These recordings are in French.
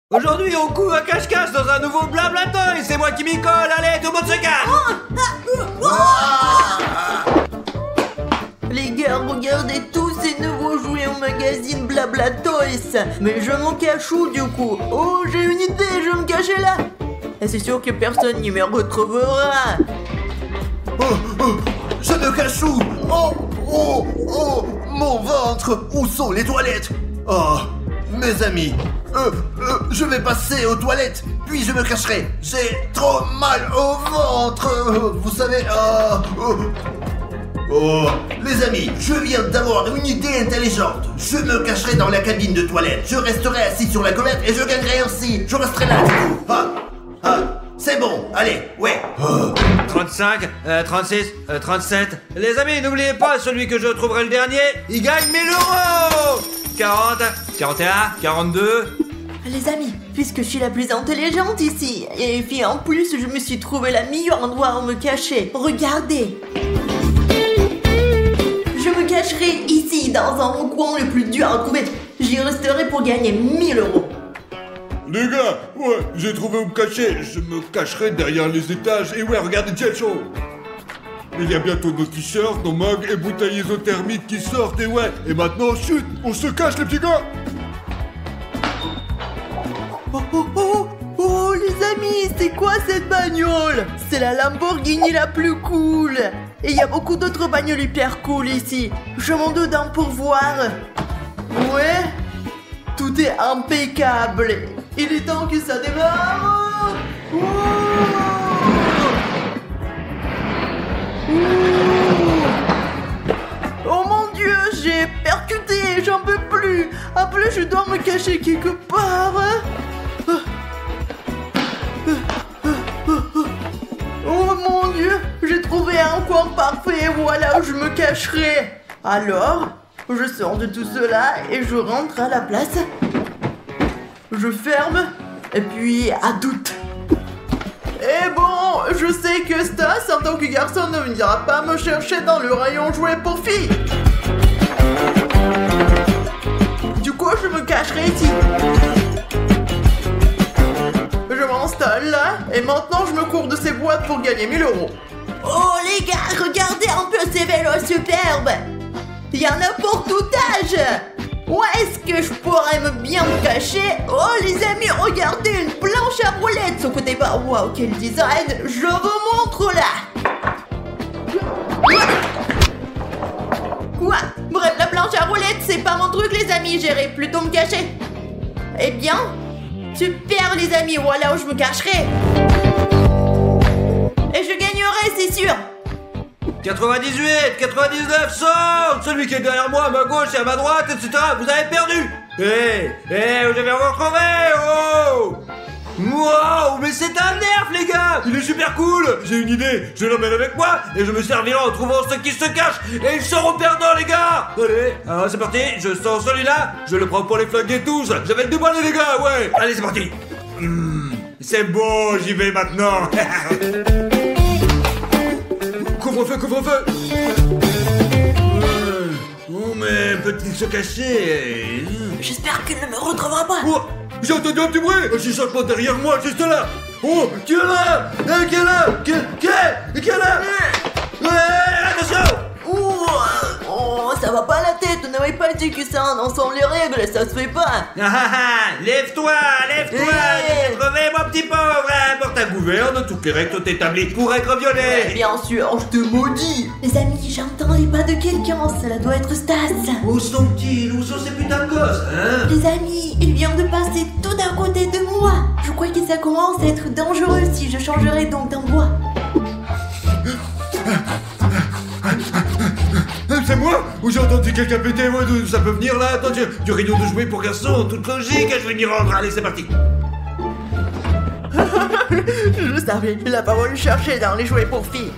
Aujourd'hui, on court à cache-cache dans un nouveau Blablatoy. C'est moi qui m'y colle. Allez, tout le monde se cache. Les gars, regardez tous ces nouveaux jouets au magazine Blablatoys. Mais je m'en cache où du coup? Oh, j'ai une idée, je vais me cacher là. Et c'est sûr que personne n'y me retrouvera. Je me cache où? Oh, mon ventre! Où sont les toilettes? Oh, mes amis, je vais passer aux toilettes, puis je me cacherai. J'ai trop mal au ventre, vous savez. Les amis, je viens d'avoir une idée intelligente. Je me cacherai dans la cabine de toilette. Je resterai assis sur la cuvette et je gagnerai ainsi. Je resterai là du coup. C'est bon, allez, ouais. 35, 36, 37. Les amis, n'oubliez pas, celui que je trouverai le dernier, il gagne 1000 €. 40, 41, 42. Les amis, puisque je suis la plus intelligente ici, et puis en plus je me suis trouvé le meilleur endroit où me cacher. Regardez. Je me cacherai ici, dans un coin le plus dur à trouver. J'y resterai pour gagner 1000 €. Les gars, ouais, j'ai trouvé où me cacher. Je me cacherai derrière les étages. Et ouais, regardez, tiens, chaud. Il y a bientôt nos t-shirts, nos mugs et bouteilles isothermiques qui sortent. Et ouais, et maintenant, chut, on se cache, les petits gars. Oh, les amis, c'est quoi cette bagnole? C'est la Lamborghini la plus cool. Et il y a beaucoup d'autres bagnoles hyper cool ici. Je monte dedans pour voir. Ouais, tout est impeccable. Il est temps que ça démarre. Oh mon Dieu, j'ai percuté, j'en peux plus. Après, je dois me cacher quelque part. Oh mon Dieu, j'ai trouvé un coin parfait, voilà où je me cacherai. Alors, je sors de tout cela et je rentre à la place. Je ferme, et puis à doute. Et bon, je sais que Stas, en tant que garçon, ne viendra pas me chercher dans le rayon jouets pour filles. Du coup, je me cacherai ici. Je m'installe là, et maintenant je me cours de ces boîtes pour gagner 1000 €. Oh les gars, regardez un peu ces vélos superbes. Il y en a pour tout âge. Où est-ce que je pourrais bien me cacher? Oh les amis, regardez une planche à roulettes sur côté bas. Waouh, quel design. Je vous montre là. Quoi? Bref, la planche à roulettes, c'est pas mon truc les amis. J'irai plutôt me cacher. Eh bien, super les amis, voilà où je me cacherai. Et je gagnerai, c'est sûr. 98, 99, 100. Celui qui est derrière moi, à ma gauche et à ma droite, etc. Vous avez perdu. Vous devez vous retrouver. Oh. Wow, mais c'est un nerf les gars. Il est super cool. J'ai une idée, je l'emmène avec moi et je me servirai en trouvant ceux qui se cachent. Et ils seront perdants les gars. Allez, alors c'est parti, je sens celui-là. Je le prends pour les flinguer tous. Je vais le déballer les gars, ouais. Allez, c'est parti. C'est bon, j'y vais maintenant. Couvre-feu, couvre-feu. Oh mais peut-il se cacher? J'espère qu'il ne me retrouvera pas. Oh, j'ai entendu un petit bruit. J'ai changement derrière moi, juste là. Oh, qui est là? Qui est là? Qui est là? Attention. Oh, ça va pas la tête. On n'avait pas dit que ça ensemble les règles, ça se fait pas. Lève-toi. J'ai crevé mon petit pauvre. Pour ta gouverne, toutes les règles sont établies pour être violées. Bien sûr, je te maudis. Les amis, j'entends les pas de quelqu'un. Cela doit être Stas. Où sont-ils? Où sont ces putains de gosses, hein? Les amis, il vient de passer tout à côté de moi. Je crois que ça commence à être dangereux si je changerai donc d'endroit. C'est moi? Ou j'ai entendu quelqu'un péter? Ouais, ça peut venir là. Attends, du rayon de jouets pour garçons, toute logique. Je vais m'y rendre. Allez, c'est parti. Je le savais, il a pas voulu chercher dans les jouets pour filles.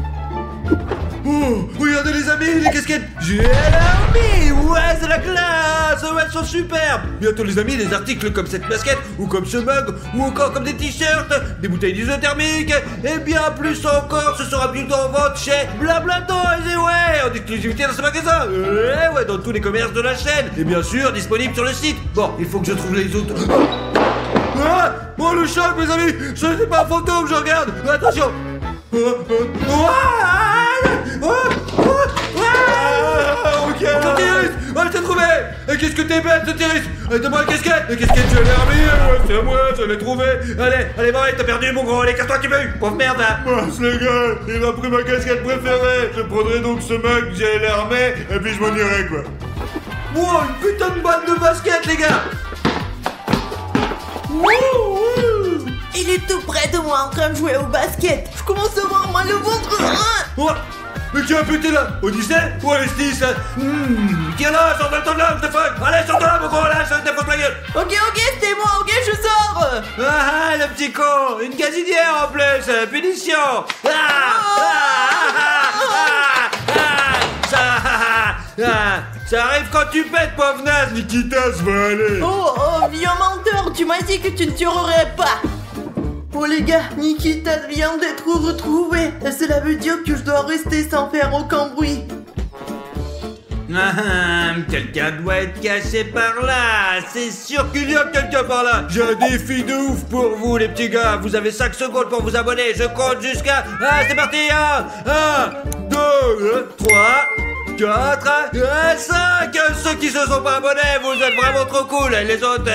Oh, regardez les amis, les casquettes. J'ai l'armée. Ouais, c'est la classe. Ouais, elles sont superbes. Bientôt les amis, des articles comme cette basket, ou comme ce mug, ou encore comme des t-shirts, des bouteilles d'isothermique, et bien plus encore, ce sera bientôt en vente chez Blablatoys. Et ouais, en exclusivité dans ce magasin. Et ouais, dans tous les commerces de la chaîne. Et bien sûr, disponible sur le site. Bon, il faut que je trouve les autres. le choc, mes amis. Ce n'est pas un fantôme, je regarde. Attention. Ok. Sotiris, je t'ai trouvé. Et qu'est-ce que t'es bête, Sotiris. Donne-moi la casquette. La casquette, je l'ai remis. C'est moi, je l'ai trouvé. Allez, va, t'as perdu, mon gros. Allez, casse-toi, tu veux. Pauvre merde, là. Mince les gars, il a pris ma casquette préférée. Je prendrai donc ce mug, j'ai l'armée, et puis je m'en irai quoi. Wow, une putain de balle de basket, les gars. Il est tout près de moi en train de jouer au basket. Je commence à avoir mal au ventre. Oh, mais qui a pété là? Odyssée ou Alestis? Tiens là, sors de là, je te fuck. Allez, sors de là, mon gros, là, je te fous la gueule. Ok, c'était moi, ok, je sors. Le petit con, une gazinière en plus, punition. Ça arrive quand tu pètes, pauvre naze. Nikitas va aller. Oh, vieux menteur, tu m'as dit que tu ne tuerais pas. Oh les gars, Nikita vient d'être retrouvé. Cela veut dire que je dois rester sans faire aucun bruit. Quelqu'un doit être caché par là. C'est sûr qu'il y a quelqu'un par là. J'ai un défi de ouf pour vous, les petits gars. Vous avez 5 secondes pour vous abonner. Je compte jusqu'à... c'est parti. 1, 2, 3, 4, 5. Ceux qui se sont pas abonnés, vous êtes vraiment trop cool. Les autres...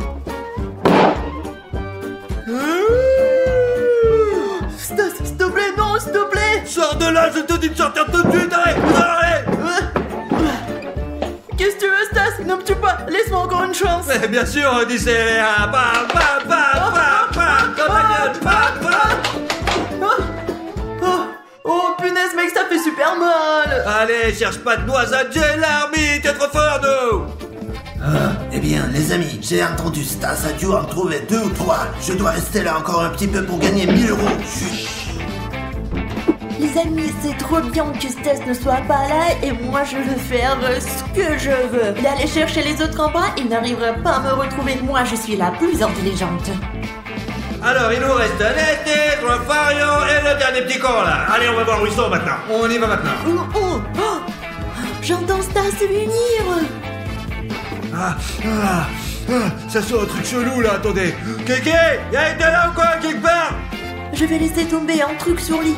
Stas, s'il te plaît, non, s'il te plaît. Sors de là, je te dis de sortir tout de suite. Allez. Qu'est-ce que tu veux, Stas? Ne me tue pas, laisse-moi encore une chance. Bien sûr, Odyssée. Oh, punaise, mec, ça fait super mal. Allez, cherche pas de noisette, j'ai l'armée. T'es trop fort, nous. Eh bien, les amis, j'ai entendu Stas a dû en trouver 2 ou 3. Je dois rester là encore un petit peu pour gagner 1000 €. Chut. Les amis, c'est trop bien que Stas ne soit pas là et moi je veux faire ce que je veux. Il allait chercher les autres en bas, il n'arrivera pas à me retrouver. Moi, je suis la plus intelligente. Alors, il nous reste Nestis, Fario et le dernier petit con, là. Allez, on va voir où ils sont maintenant. On y va maintenant. J'entends Stas venir. Ça sent un truc chelou, là, attendez. Kiki, y'a été là ou quoi, quelque part? Je vais laisser tomber un truc sur lit.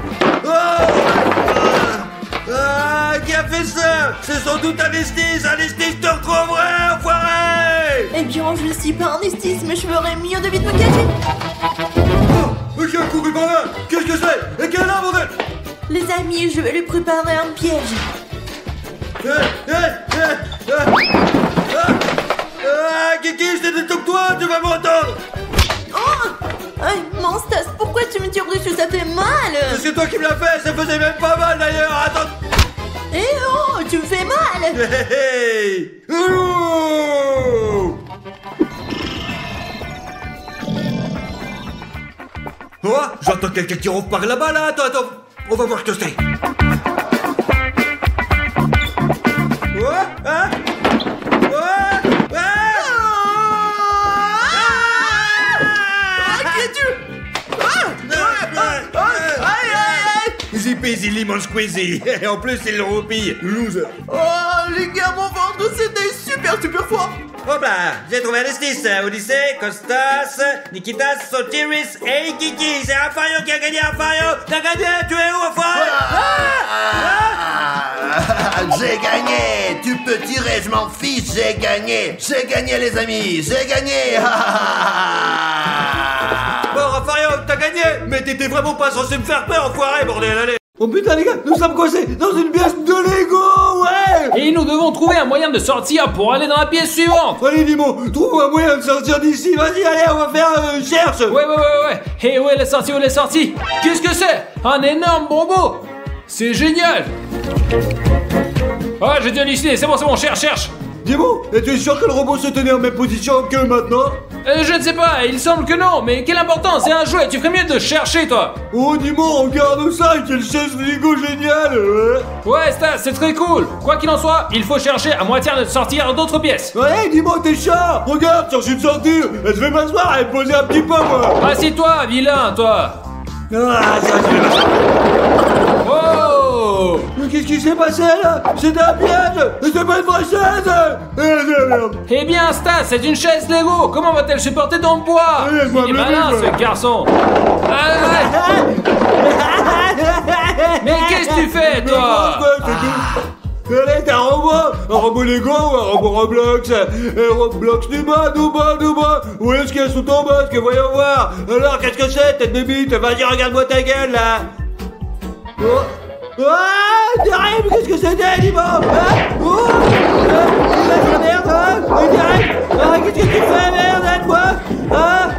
Qui a fait ça? C'est sans doute Nestis, je te retrouverai, enfoiré. Eh bien, je ne suis pas un Nestis, mais je ferais mieux de vite me cacher. Qui a couru par là? Qu'est-ce que c'est? Et quelle est là, bordel? Les amis, je vais lui préparer un piège. Kiki, je t'ai dit que toi, tu vas m'entendre. Non, Stas, pourquoi tu me tires dessus? Ça fait mal. C'est toi qui me l'as fait, ça faisait même pas mal d'ailleurs. Attends. Tu me fais mal. Hey. J'entends quelqu'un qui ronfle par là-bas, là. Attends. On va voir ce que c'est. Easy peasy lemon squeezy. Et en plus, il le roupille. Loser. Les gars, mon ventre, c'était super fort. Hop là, j'ai trouvé Nestis, Odyssée, Costas, Nikitas, Sotiris et Kiki. C'est Afario qui a gagné, Afario. T'as gagné, tu es où, Afario? J'ai gagné. Tu peux tirer, je m'en fiche, j'ai gagné. J'ai gagné, les amis, j'ai gagné. Bon, Afario, t'as gagné. Mais t'étais vraiment pas censé me faire peur, enfoiré, bordel, allez. Oh putain, les gars, nous sommes coincés dans une pièce de Lego, ouais. Et nous devons trouver un moyen de sortir pour aller dans la pièce suivante. Allez, Nimo, trouve un moyen de sortir d'ici. Vas-y, allez, on va faire cherche. Ouais. Et où est la sortie, Qu'est-ce que c'est? Un énorme bonbon. C'est génial. Ah, j'ai déjà décidé, c'est bon, cherche. Nimo, es-tu sûr que le robot se tenait en même position que maintenant? Je ne sais pas, il semble que non, mais quelle importance, c'est un jouet, tu ferais mieux de chercher, toi. Oh, Nimo, regarde ça, quelle chaise Lego géniale. Ouais, Stas, c'est très cool. Quoi qu'il en soit, il faut chercher à moitié de sortir d'autres pièces. Ouais, Nimo, t'es chat. Regarde, cherche une sortie. Je vais m'asseoir et me poser un petit peu, moi. Assieds-toi, vilain, toi. Ça, je vais m'asseoir. Oh. Mais qu'est-ce qui s'est passé là? C'est un piège! C'est pas une vraie chaise! Merde! Eh bien, Stas, c'est une chaise Lego. Comment va-t-elle supporter ton poids? Allez, moi, Il est me malin, livre. ce garçon. Mais qu'est-ce que tu fais, toi? Allez, t'es un robot Lego ou un robot Roblox? Roblox du bas. Où est-ce qu'il y a sous ton masque? Voyons voir. Alors, qu'est-ce que c'est, tête de bite? Vas-y, regarde-moi ta gueule, là. Oh. Ah, derrière, mais qu'est-ce que c'était, Dimon? Il lâche la merde, hein? Et direct. Ah, qu'est-ce que tu fais, merde, aide-moi? Ah.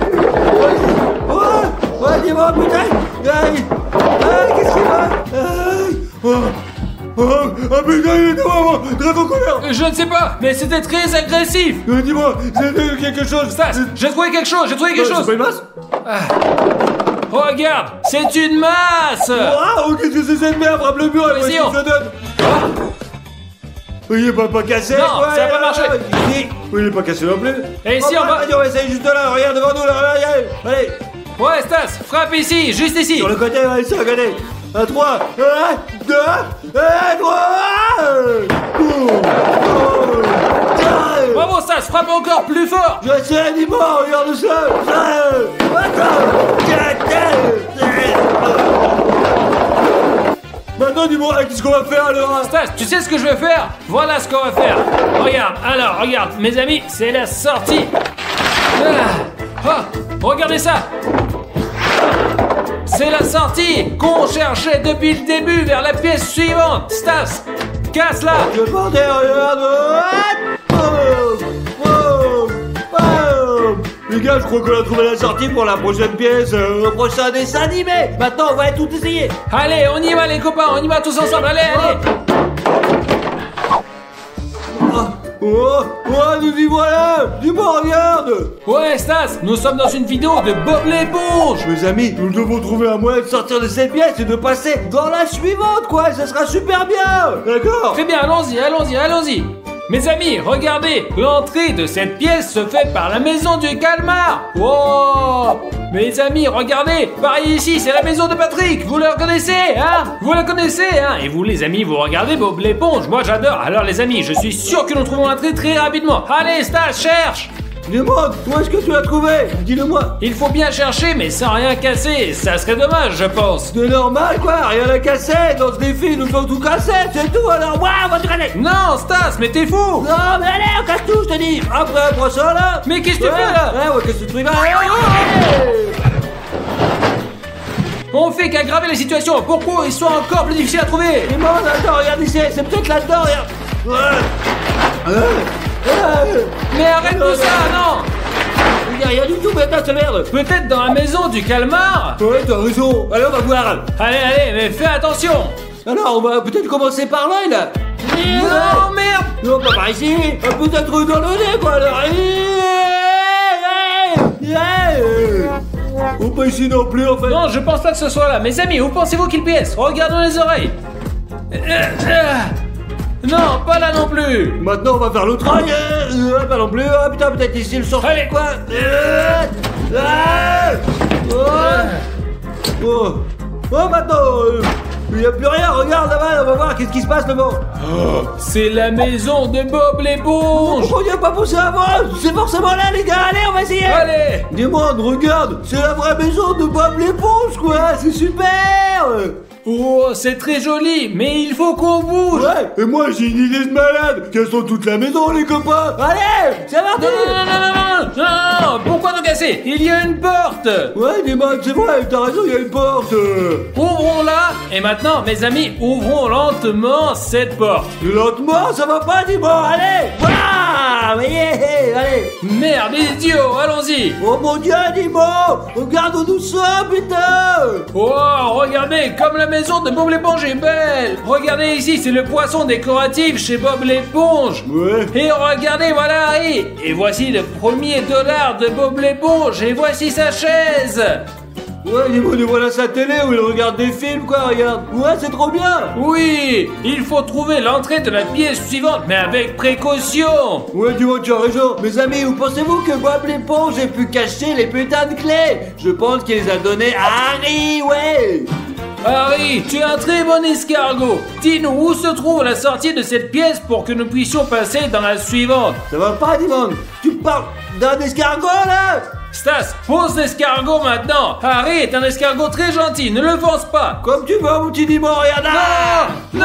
Oh, Dimon, putain. Aïe. Ah, qu'est-ce qu'il va? Ah putain, il est devant moi. Très en colère. Je ne sais pas, mais c'était très agressif. Dis-moi, c'est quelque chose. Stas, j'ai trouvé quelque chose. C'est pas une masse? Regarde, c'est une masse. Waouh, qu'est-ce que c'est cette merde? Frappe le mur et voici ce Vas-y, que ça donne. Il est pas cassé. Non, ça a pas marché. Il est pas cassé non plus. Et ici, on va... Vas-y, on va essayer juste là. Regarde devant nous, là. Allez. Ouais, Stas, frappe ici, juste ici. Sur le côté, allez, sur le côté. 1, 3, 1, 2, 3. Bravo, Stas, frappe encore plus fort. Je sais, dis-moi, regarde ça. Maintenant, dis-moi, qu'est-ce qu'on va faire alors? Stas, tu sais ce que je vais faire? Voilà ce qu'on va faire. Regarde, mes amis, c'est la sortie. Regardez ça. C'est la sortie qu'on cherchait depuis le début vers la pièce suivante. Stas, casse-la. Je pensais, regarde. Les gars, je crois qu'on a trouvé la sortie pour la prochaine pièce, le prochain dessin animé. Maintenant, on va tout essayer. Allez, on y va les copains, on y va tous ensemble. Allez. Nous y voilà. Dis-moi, regarde. Ouais, Stas, nous sommes dans une vidéo de Bob l'éponge. Mes amis, nous devons trouver un moyen de sortir de cette pièce et de passer dans la suivante, quoi. Ça sera super bien. D'accord? Très bien, allons-y. Mes amis, regardez, l'entrée de cette pièce se fait par la maison du calmar. Wow! Mes amis, regardez, par ici, c'est la maison de Patrick. Vous le reconnaissez, hein? Vous le connaissez, hein? Et vous, les amis, vous regardez Bob l'éponge. Moi, j'adore. Alors, les amis, je suis sûr que nous trouvons l'entrée très rapidement. Allez, Stas, cherche! Dis-moi, où est-ce que tu l'as trouvé? Dis-le-moi. Il faut bien chercher, mais sans rien casser. Ça serait dommage, je pense. C'est normal, quoi. Rien à casser. Dans ce défi, nous faut tout casser. C'est tout. Alors, waouh, on va tout casser. Non, Stas, mais t'es fou! Non, mais allez, on casse tout, je te dis. Après, prends ça, là. Mais qu'est-ce que tu fais, là? Ouais, qu'est-ce que tu fais là? On fait qu'aggraver la situation. Pourquoi ils sont encore plus difficiles à trouver? Dis-moi, attends, regarde ici. C'est peut-être là-dedans, regarde. Mais arrête tout ça, non! Il n'y a rien du tout, mais attends, c'est merde. Peut-être dans la maison du calmar? Ouais, t'as raison. Allez, on va voir. Allez, mais fais attention! Alors, on va peut-être commencer par là, là. Non, merde! Non, pas par ici. Peut-être dans le nez, quoi. Alors, ou pas ici non plus, en fait. Non, je pense pas que ce soit là. Mes amis, où pensez-vous qu'il pièce? Regardons les oreilles. Non, pas là non plus. Maintenant, on va faire l'autre oreille. Pas non plus. Ah, putain, peut-être ici le sort. Allez. Quoi. Maintenant, il n'y a plus rien. Regarde là-bas, on va voir qu'est-ce qui se passe là-bas. C'est la maison de Bob l'éponge. Pourquoi on n'y a pas pensé avant? C'est forcément là, les gars. Allez, on va essayer. Allez. Dis-moi, regarde, c'est la vraie maison de Bob l'éponge, quoi. C'est super. Oh, c'est très joli, mais il faut qu'on bouge. Ouais, et moi j'ai une idée de malade. Qu'elles sont toute la maison, les copains. Allez, c'est parti. Non, pourquoi nous casser? Il y a une porte. Ouais, dis-moi, c'est vrai, t'as raison, il y a une porte. Ouvrons-la. Et maintenant, mes amis, ouvrons lentement cette porte. Lentement, ça va pas, dis-moi. Allez, voilà. Allez. Merde, idiot, allons-y. Oh mon Dieu, dis-moi. Regarde où nous sommes, putain. Oh, regardez, comme la maison de Bob l'éponge est belle. Regardez ici, c'est le poisson décoratif chez Bob l'éponge. Ouais. Et regardez, voilà, et voici le premier dollar de Bob l'éponge, et voici sa chaise. Ouais, dis-moi, nous voilà sa télé où il regarde des films, quoi, regarde. Ouais, c'est trop bien. Oui, il faut trouver l'entrée de la pièce suivante, mais avec précaution. Ouais, dis-moi, tu as raison. Mes amis, où pensez-vous que Bob l'éponge ait pu cacher les putains de clés? Je pense qu'il les a données à Harry, ouais. Harry, tu es un très bon escargot. Dis-nous où se trouve la sortie de cette pièce pour que nous puissions passer dans la suivante. Ça va pas, Dimon? Tu parles d'un escargot, là? Stas, pose l'escargot maintenant. Harry est un escargot très gentil, ne le force pas. Comme tu veux, mon petit Dimon, regarde là! Non!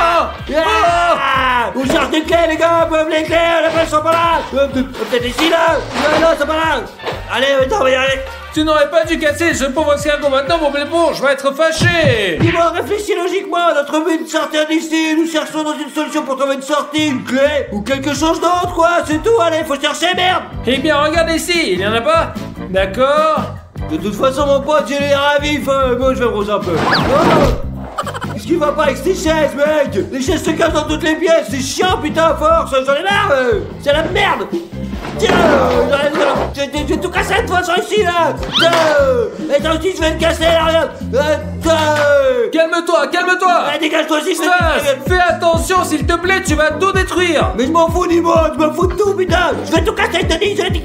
Ah! On cherche des clés, les gars, peuvent les clés, les clés sont pas là! Peut-être ici, là! Non, c'est pas là! Allez, on va y aller! Tu n'aurais pas dû casser ce pauvre escargot maintenant, mon blépon, je vais être fâché. Dis-moi, réfléchis logiquement, notre but est de sortir d'ici, nous cherchons dans une solution pour trouver une sortie, une clé, ou quelque chose d'autre, quoi, c'est tout, allez, faut chercher, merde! Eh bien, regarde ici, il y en a pas? D'accord? De toute façon, mon pote, j'ai les ravifs, bon, je vais me roser un peu. Oh! Qu'est-ce qui va pas avec ces chaises, mec? Les chaises se cassent dans toutes les pièces, c'est chiant, putain, à force, j'en ai marre, c'est la merde! Tiens, je vais tout casser de toute façon ici, là! Et toi aussi, je vais te casser, là, regarde! Calme-toi, calme-toi! Dégage-toi aussi, Stas, fais attention, s'il te plaît, tu vas tout détruire! Mais je m'en fous, dis-moi, je m'en fous de tout, putain! Je vais tout casser, je te dis, je te dis!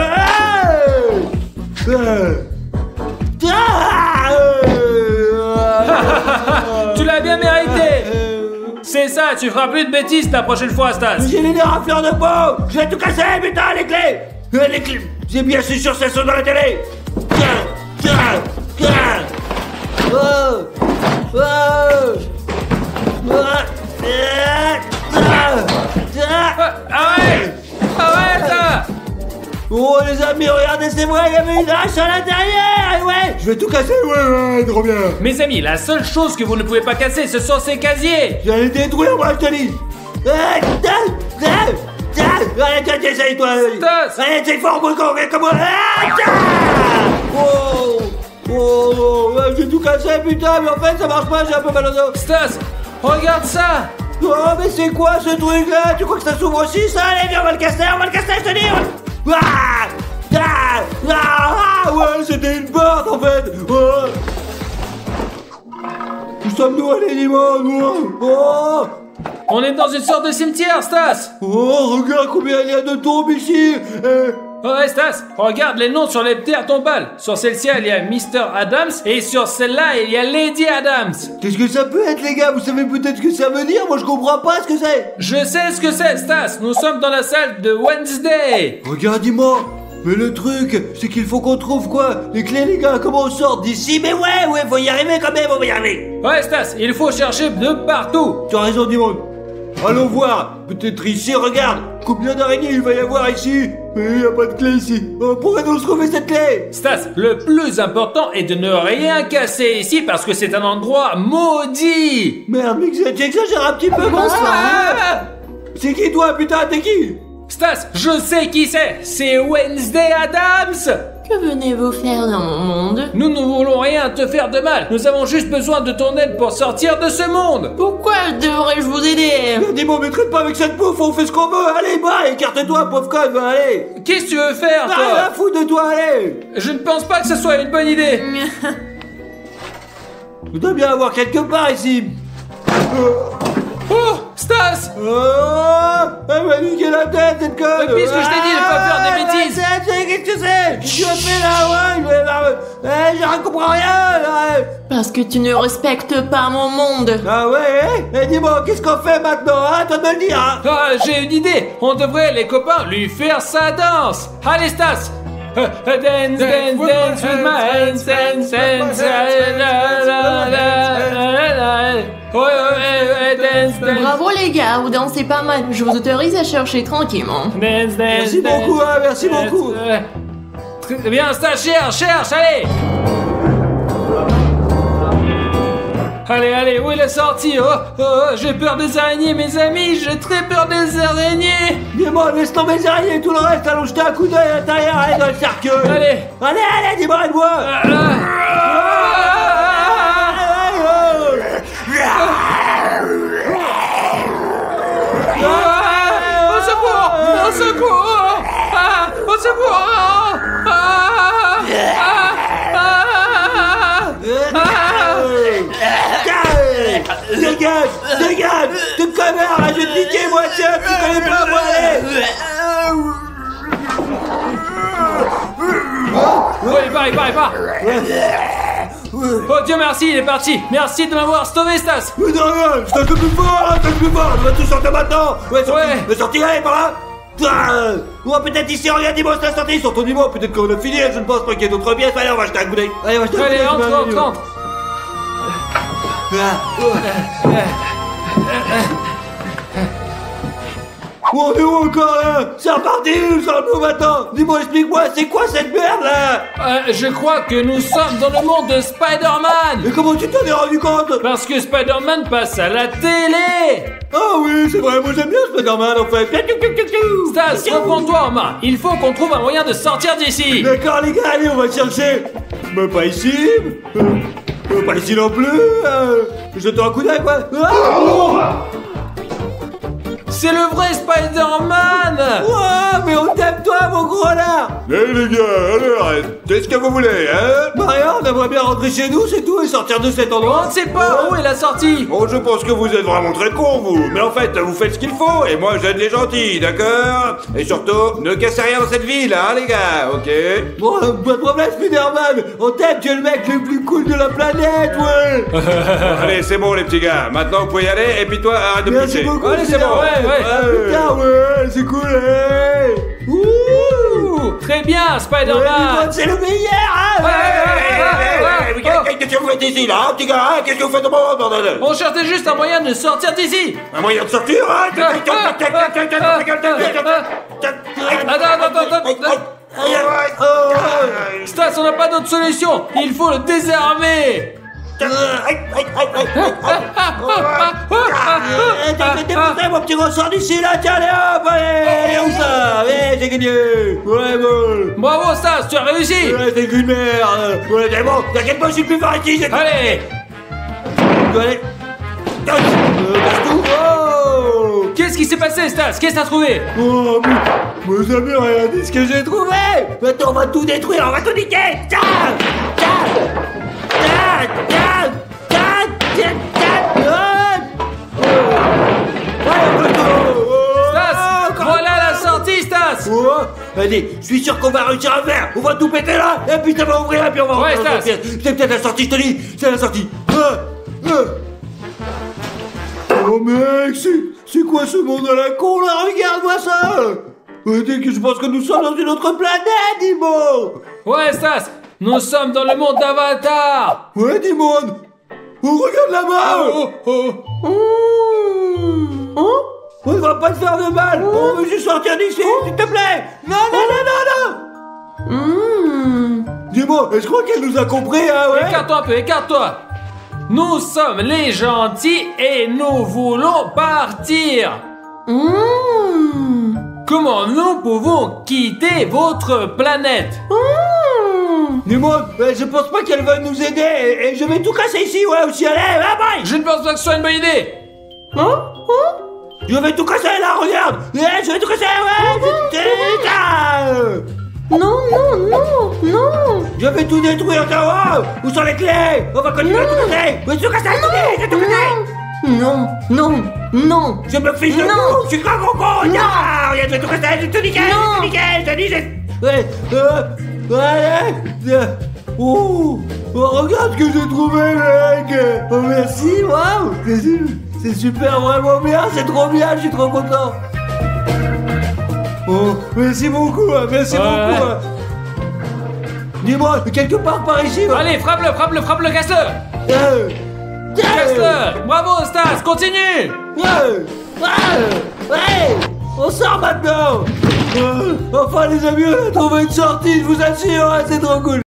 Tu l'as bien mérité! C'est ça, tu feras plus de bêtises la prochaine fois, Stas! J'ai les nerfs à fleur de peau! Je vais tout casser, putain, les clés! Les clés! J'ai bien su sur ces sons dans la télé! Arrête! Arrête là! Oh les amis, regardez, c'est vrai, il y avait une hache à l'intérieur! Ouais! Je vais tout casser, ouais, trop bien! Mes amis, la seule chose que vous ne pouvez pas casser, ce sont ces casiers! J'allais les détruire, moi, je te dis! Allez, essaye, toi! Stas! Allez, c'est fort, moi, comme moi! Oh, j'ai tout cassé, putain, mais en fait, ça marche pas, j'ai un peu mal au dos! Stas, regarde ça! Oh, mais c'est quoi ce truc-là? Tu crois que ça s'ouvre aussi, ça? Allez, viens, on va le casser, je te dis! Ouais, c'était une porte, en fait! Oh. Nous sommes nous, allez, Dimon! Oh! On est dans une sorte de cimetière, Stas! Oh, regarde combien il y a de tombes ici! Ouais, Stas, regarde les noms sur les terres tombales. Sur celle-ci, il y a Mr. Adams, et sur celle-là, il y a Lady Adams. Qu'est-ce que ça peut être, les gars? Vous savez peut-être ce que ça veut dire? Moi, je comprends pas ce que c'est! Je sais ce que c'est, Stas. Nous sommes dans la salle de Wednesday. Regarde, dis-moi! Mais le truc, c'est qu'il faut qu'on trouve quoi? Les clés, les gars, comment on sort d'ici? Mais ouais, faut y arriver quand même, on va y arriver! Ouais, Stas, il faut chercher de partout. Tu as raison, Dimon. Allons voir. Peut-être ici, regarde. Combien d'araignées il va y avoir ici? Mais il n'y a pas de clé ici. Pourrait-nous trouver cette clé? Stas, le plus important est de ne rien casser ici parce que c'est un endroit maudit. Merde, mais tu exagères un petit peu. Bonsoir. C'est qui toi, putain? T'es qui? Stas, je sais qui c'est Wednesday Adams. Que venez-vous faire dans mon monde? Nous ne voulons rien te faire de mal. Nous avons juste besoin de ton aide pour sortir de ce monde. Pourquoi devrais-je vous aider? Dis-moi, mais traite pas avec cette bouffe, on fait ce qu'on veut. Allez, bah, écarte-toi, pauvre conne, allez. Qu'est-ce que tu veux faire, Rien toi? à foutre de toi, allez. Je ne pense pas que ce soit une bonne idée. Il doit bien avoir quelque part ici. Oh, Stas! Elle m'a niqué la tête, cette conne! Mais puisque je t'ai dit de pas faire des bêtises! Qu'est-ce que c'est? Qu'est-ce que tu as fait là? Ouais, je comprends rien! Là. Parce que tu ne respectes pas mon monde. Ah ouais? Dis-moi, qu'est-ce qu'on fait maintenant? Hein? Toi de me le dire! Hein? Ah, j'ai une idée! On devrait, les copains, lui faire sa danse! Allez, Stas! Dance, dance, dance with my hands, dance, dance, dance. Bravo les gars, vous dansez pas mal. Je vous autorise à chercher tranquillement. Dance, dance, merci beaucoup, hein, merci beaucoup. Très bien, Stas, cherche, allez! Allez, où est la sortie? Oh, j'ai peur des araignées, mes amis, j'ai très peur des araignées! Dis-moi, laisse tomber les araignées et tout le reste, allons jeter un coup d'œil à l'intérieur, allez dans le cercueil! Allez, dis-moi, aide-moi! Au secours! Au secours! Au secours! Dégage! Tu connard, là, je vais te niquer, moi, tiens, tu connais pas, moi, allez! Ouais, il part! Oh Dieu merci, il est parti. Merci de m'avoir sauvé, Stas. Mais de rien, je t'aide plus fort, je t'aide plus fort, on va tous sortir maintenant. Ouais, sorti, allez, par là. Ou peut-être ici, regarde, dis-moi, c'est la sortie, sur ton niveau, peut-être qu'on a fini, je ne pense pas qu'il y ait d'autres pièces. Allez, on va jeter un coup d'œil. Allez, entre. On est où encore là? C'est reparti, nous maintenant. Dis-moi, explique-moi, c'est quoi cette merde là? Je crois que nous sommes dans le monde de Spider-Man. Mais comment tu t'en es rendu compte? Parce que Spider-Man passe à la télé. Ah oui, c'est vrai, moi j'aime bien Spider-Man en fait. Stas, reprends-toi en main. Il faut qu'on trouve un moyen de sortir d'ici. D'accord les gars, allez, on va chercher. Mais pas ici. Pas ici non plus. Jetons un coup d'œil quoi. C'est le vrai Spider-Man. Ouah, mais on t'aime toi mon gros là. Eh les gars, alors, qu'est-ce que vous voulez, hein? Bah rien, on aimerait bien rentrer chez nous, c'est tout, et sortir de cet endroit. On ne sait pas où est la sortie. Bon, je pense que vous êtes vraiment très cons, vous. Mais en fait, vous faites ce qu'il faut, et moi j'aide les gentils, d'accord? Et surtout, ne cassez rien dans cette ville, hein, les gars, ok? Bon, pas de problème, Spider-Man. On t'aime, tu es le mec le plus cool de la planète, ouais. Bon, allez, c'est bon, les petits gars. Maintenant, vous pouvez y aller, et puis toi, arrête de Merci pisser. beaucoup, Allez, c'est bon, ouais. Putain, ouais, c'est cool, hey. Ouh, très bien, Spider-Man. C'est le meilleur, hein. Qu'est-ce que vous faites ici, là, hein, petit gars? Hein? Qu'est-ce que vous faites au monde, bordel? On cherchait juste un moyen de sortir d'ici. Un moyen de sortir, hein? Stas, on n'a pas d'autre solution. Il faut le désarmer. T'as fait défoncer mon petit gros, sort d'ici là, tiens, allez hop, allez, où ça? Allez, j'ai gagné. Ouais, bon. Bravo, Stas, tu as réussi. Ouais, c'est qu'une merde. Ouais, c'est bon, t'inquiète pas, je suis plus fort ici, j'ai Allez. Allez. Oh. Qu'est-ce qui s'est passé, Stas? Qu'est-ce que t'as trouvé? Oh, mais vous avez rien dit ce que j'ai trouvé. Maintenant, on va tout détruire, on va tout niquer. Tiens. Stas, voilà la sortie, Stas. Oh, allez, je suis sûr qu'on va réussir à le faire. On va tout péter là, et puis ça va ouvrir, et puis on va Ouais, rentrer dans la Stas. pièce. C'est peut-être la sortie, je te dis. C'est la sortie. Oh mec, c'est quoi ce monde à la con là? Regarde-moi ça. Dès que je pense que nous sommes dans une autre planète, Dimo. Ouais, Stas, nous sommes dans le monde d'Avatar. Ouais, Dimon. Oh, regarde là-bas. On ne va pas te faire de mal. On veut juste sortir d'ici, s'il te plaît. Non. Dis-moi, je crois qu'elle nous a compris, hein, ouais. Écarte-toi un peu, écarte-toi. Nous sommes les gentils et nous voulons partir. Comment nous pouvons quitter votre planète? Dis-moi, je pense pas qu'elle va nous aider et je vais tout casser ici, ouais, aussi, allez, bye. Je ne pense pas que ce soit une bonne idée. Je vais tout casser là, regarde. Je vais tout casser, ouais. Non. Je vais tout détruire, t'as où sont les clés? On va continuer à tout casser. Je vais tout casser, tout casser. Non. Je me fiche de Non. tout, je suis grand gros con. Regarde, je vais tout casser, je vais tout niquer, je te dis, Ouais, allez. Oh, regarde ce que j'ai trouvé, mec. Oh, merci, waouh. C'est super, vraiment bien, c'est trop bien, je suis trop content. Oh, merci beaucoup, merci beaucoup. Dis-moi, quelque part par ici. Allez, frappe-le, casse-le. Casse-le. Bravo, Stas, continue. Ouais, on sort maintenant. Enfin les amis, on a trouvé une sortie, je vous assure, c'est trop cool.